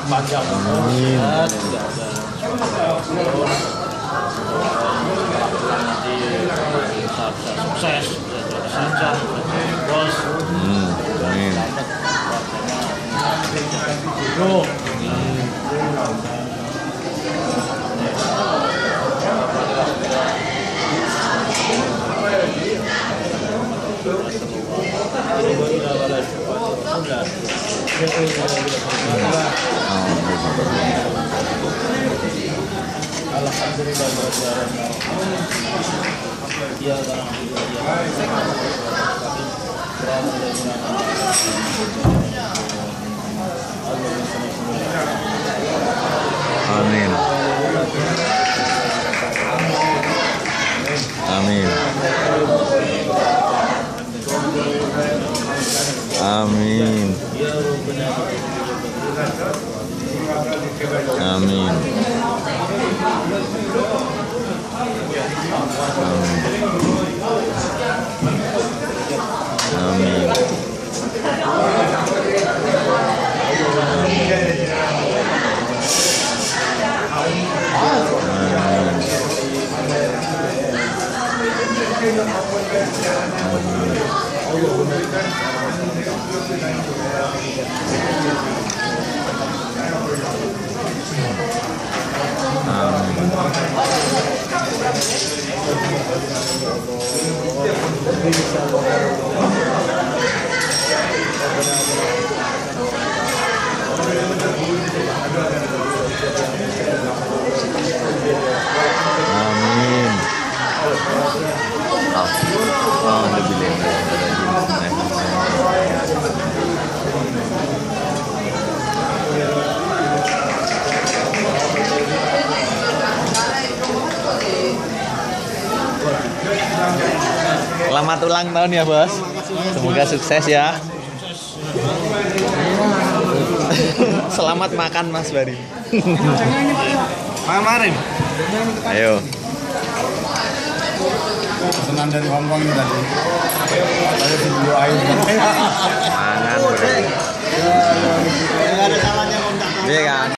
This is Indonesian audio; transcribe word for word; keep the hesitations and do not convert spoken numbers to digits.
panjang. Amin. Sukses, sanjang, bos. Hmm, amin. Yo. Amin. Amin. Amin. Amin. Amin. Amin. Oh, oh, lebih Selamat ulang tahun ya, Bos. Semoga sukses ya. Selamat makan, Mas Bari. Marin. Ayo. Pesanan dari Hongkong ini tadi. Ada video air. Mangan, Bro. Enggak ada salahnya kontak. Iya kan?